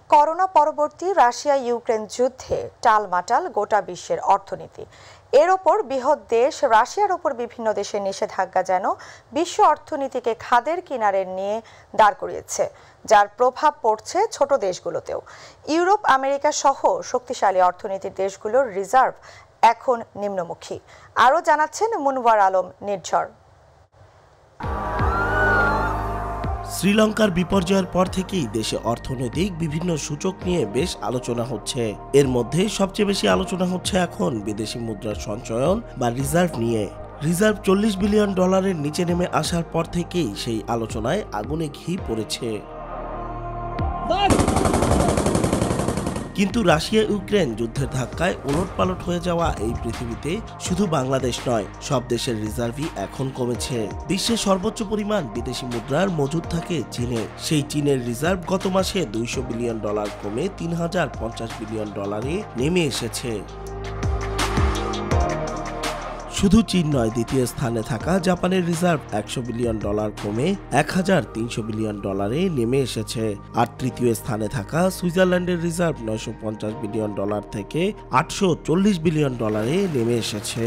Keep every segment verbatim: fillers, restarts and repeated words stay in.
Corona পরবর্তী Russia Ukraine যুদ্ধে টালমাটাল গোটা বিশ্বের অর্থনীতি। এর ওপর বৃহৎ দেশ রাশিয়ার ওপর বিভিন্ন দেশের নিষেধাজ্ঞা যেন বিশ্ব অর্থনীতিকে খাদের কিনারে নিয়ে দাঁড় করিয়েছে, যার প্রভাব পড়ছে ছোট দেশগুলোতেও। ইউরোপ, আমেরিকা সহ শক্তিশালী অর্থনীতির দেশগুলোর রিজার্ভ এখন নিম্নমুখী। আরও জানাচ্ছেন মুনওয়ার আলম নির্ঝর। শ্রীলঙ্কার বিপর্যয়ের পর থেকেই দেশে অর্থনৈতিক বিভিন্ন সূচক নিয়ে বেশ আলোচনা হচ্ছে। এর মধ্যে সবচেয়ে বেশি আলোচনা হচ্ছে এখন বিদেশি মুদ্রার সঞ্চয়ন বা রিজার্ভ নিয়ে। রিজার্ভ চল্লিশ বিলিয়ন ডলারের নিচে নেমে আসার পর থেকেই সেই আলোচনায় আগুনে ঘি পড়েছে। কিন্তু রাশিয়া ইউক্রেন যুদ্ধের ধাক্কায় ওলটপালট হয়ে যাওয়া এই পৃথিবীতে শুধু বাংলাদেশ নয়, সব দেশের রিজার্ভই এখন কমেছে। বিশ্বের সর্বোচ্চ পরিমাণ বিদেশি মুদ্রার মজুদ থাকে চীনে। সেই চীনের রিজার্ভ গত মাসে দুইশো বিলিয়ন ডলার কমে তিন হাজার পঞ্চাশ বিলিয়ন ডলারে নেমে এসেছে। শুধু চীন নয়, দ্বিতীয় স্থানে থাকা জাপানের রিজার্ভ একশো বিলিয়ন ডলার কমে এক হাজার তিনশো বিলিয়ন ডলারে নেমে এসেছে। আর তৃতীয় স্থানে থাকা সুইজারল্যান্ডের রিজার্ভ নয়শো পঞ্চাশ বিলিয়ন ডলার থেকে আটশো চল্লিশ বিলিয়ন ডলারে নেমে এসেছে।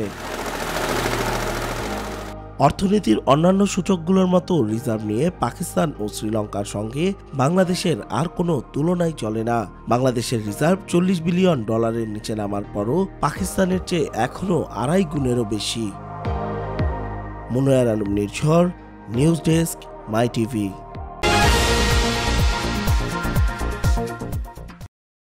অর্থনীতির অন্যান্য সূচকগুলোর মতো রিজার্ভ নিয়ে পাকিস্তান ও শ্রীলঙ্কার সঙ্গে বাংলাদেশের আর কোনো তুলনাই চলে না। বাংলাদেশের রিজার্ভ চল্লিশ বিলিয়ন ডলারের নিচে নামার পরও পাকিস্তানের চেয়ে এখনও আড়াই গুণেরও বেশি। Munwar Alam Nirjhar, news desk, My TV.